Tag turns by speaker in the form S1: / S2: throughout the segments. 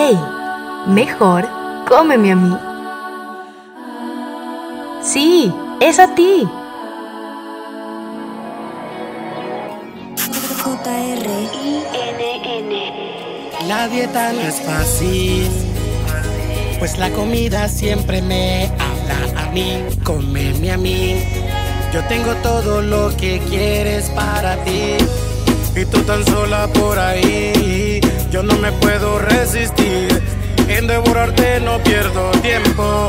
S1: Hey, mejor cómeme a mí. Sí, es a ti.
S2: La dieta no es fácil, pues la comida siempre me habla a mí. Cómeme a mí, yo tengo todo lo que quieres para ti. Y tú tan sola por ahí, yo no me puedo resistir. En devorarte no pierdo tiempo.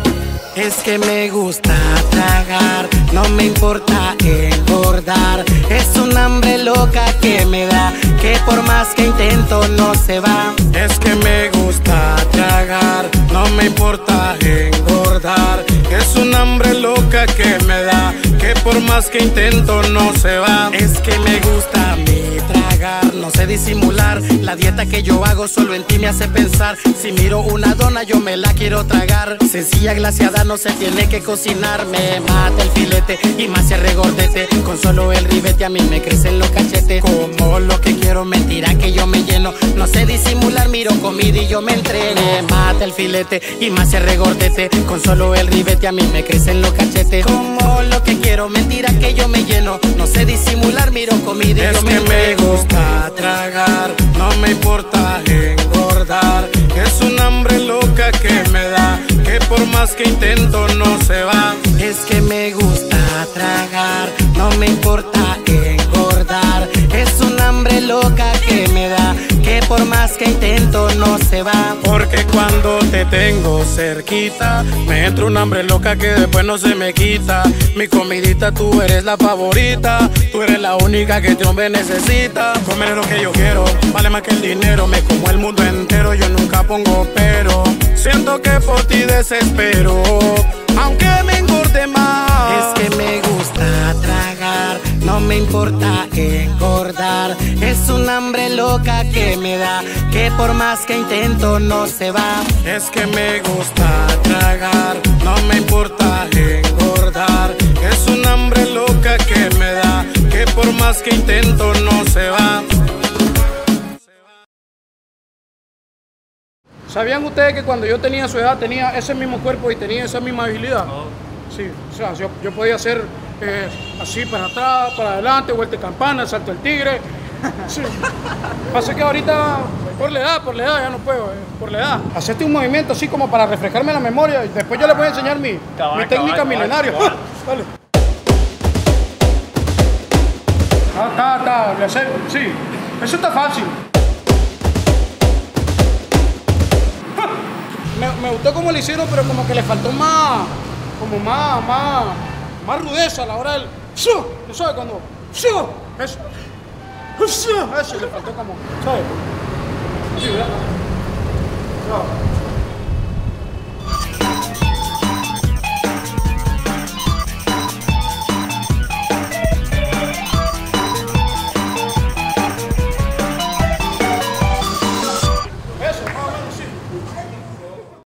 S2: Es que me gusta tragar, no me importa engordar. Es un hambre loca que me da, que por más que intento no se va. Es que me gusta tragar, no me importa engordar. Es un hambre loca que me da, que por más que intento no se va. Es que me gusta a mí tragar, no sé disimular. La dieta que yo hago solo en ti me hace pensar. Si miro una dona yo me la quiero tragar. Sencilla, glaseada, no se tiene que cocinar. Me mata el filete y más se regordete. Con solo el ribete a mí me crecen los cachetes. Como lo que quiero, mentira que yo me lleno. No sé disimular, miro comida y yo me entreno. Me mata el filete y más se regordete. Con solo el ribete a mí me crecen los cachetes. Como lo que quiero, mentira que yo me lleno. No sé disimular, miro comida y yo me entreno. Es que me gusta tragar, no me importa engordar. Es un hambre loca que me da, que por más que intento no se va. Es que me gusta tragar, no me importa engordar. Es un hambre loca que me da, que por más que intento no se va. Porque cuando te tengo cerquita, me entra un hambre loca que después no se me quita. Mi comidita, tú eres la favorita, tú eres la única que este hombre necesita. Comer lo que yo quiero, vale más que el dinero. Me como el mundo entero, yo nunca pongo pero. Siento que por ti desespero, aunque me engorde más. Es que me gusta tragar, no me importa engordar. Es un hambre loca que me da, que por más que intento no se va. Es que me gusta tragar, no me importa engordar. Es un hambre loca que me da, que por más que intento no se va.
S3: ¿Sabían ustedes que cuando yo tenía su edad tenía ese mismo cuerpo y tenía esa misma agilidad? Sí, o sea, yo podía hacer así para atrás, para adelante, vuelta de campana, salto del tigre. Sí. Pasa que ahorita, por la edad ya no puedo, por la edad. Hacerte un movimiento así como para refrescarme la memoria y después yo les voy a enseñar mi técnica milenaria. Dale. Sí, eso está fácil. Me gustó como lo hicieron, pero como que le faltó más rudeza a la hora del... ¿No sabes cuando? Eso le faltó como... ¿Sabes? Sí, ¿verdad?